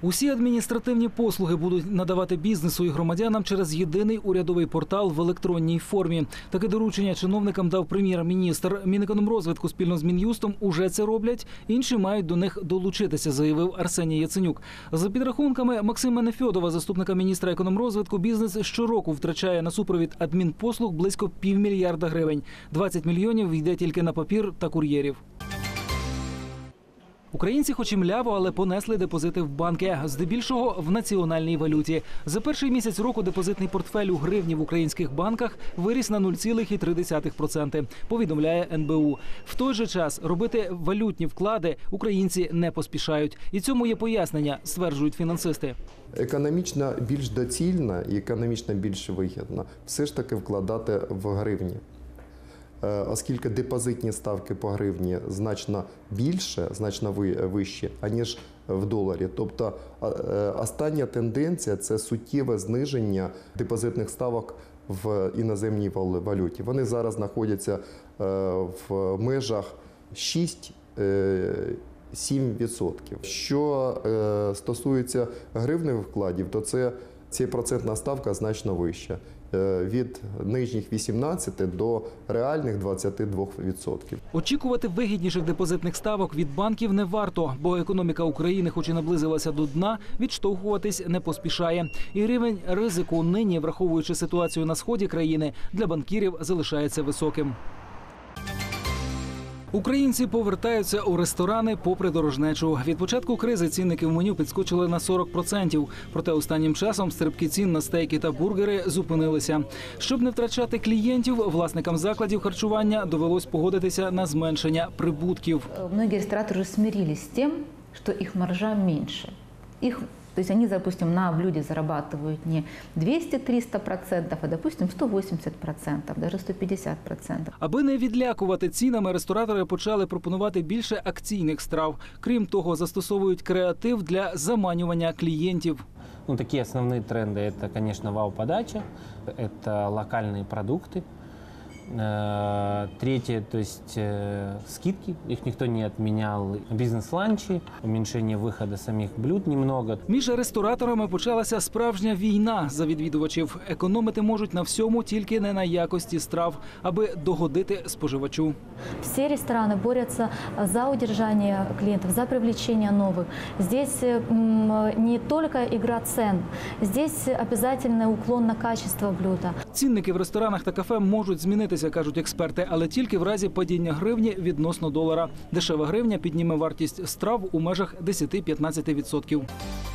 Усі адміністративні послуги будуть надавати бізнесу і громадянам через єдиний урядовий портал в електронній формі. Таке доручення чиновникам дав прем'єр-міністр. Мінекономрозвитку спільно з Мін'юстом уже це роблять. Інші мають до них долучитися, заявив Арсеній Яценюк. За підрахунками Максима Нефьодова, заступника міністра економрозвитку, бізнес щороку втрачає на супровід адмінпослуг близько півмільярда гривень. 20 мільйонів йде тільки на папір та кур'єрів. Українці хоч і мляво, але понесли депозити в банки, здебільшого в національній валюті. За перший місяць року депозитний портфель у гривні в українських банках виріс на 0,3%, повідомляє НБУ. В той же час робити валютні вклади українці не поспішають. І цьому є пояснення, стверджують фінансисти. Економічно більш доцільно і економічно більш вигідно все ж таки вкладати в гривні. Оскільки депозитні ставки по гривні значно більше, значно вищі, аніж в доларі. Тобто остання тенденція – це суттєве зниження депозитних ставок в іноземній валюті. Вони зараз знаходяться в межах 6-7%. Що стосується гривневих вкладів, то ця процентна ставка значно вища. Від нижніх 18 до реальних 22%. Очікувати вигідніших депозитних ставок від банків не варто, бо економіка України, хоч і наблизилася до дна, відштовхуватись не поспішає. І рівень ризику нині, враховуючи ситуацію на сході країни, для банкірів залишається високим. Українці повертаються у ресторани попри дорожнечу. Від початку кризи цінники в меню підскочили на 40%. Проте останнім часом стрибки цін на стейки та бургери зупинилися. Щоб не втрачати клієнтів, власникам закладів харчування довелось погодитися на зменшення прибутків. Многі рестораторы смирились з тим, що їх маржа менше. То есть они, допустим, на блюде зарабатывают не 200-300%, а, допустим, 180%, даже 150%. Аби не відлякувати цінами, ресторатори почали пропонувати більше акційних страв. Крім того, застосовують креатив для заманювання клієнтів. Такие основные тренды – это, конечно, вау-подача, это локальные продукты. Третье, то есть скидки, их никто не отменял. Бизнес-ланчи, уменьшение выхода самих блюд немного. Між рестораторами почалася справжня війна за відвідувачів. Економити можуть на всьому, тільки не на якості страв, аби догодити споживачу. Всі ресторани борються за удержання клієнтів, за привлечення нових. Здесь не тільки ігра цен, здесь обов'язковий уклон на качество блюда. Цінники в ресторанах та кафе можуть змінитися, кажуть експерти, але тільки в разі падіння гривні відносно долара. Дешева гривня підніме вартість страв у межах 10-15%.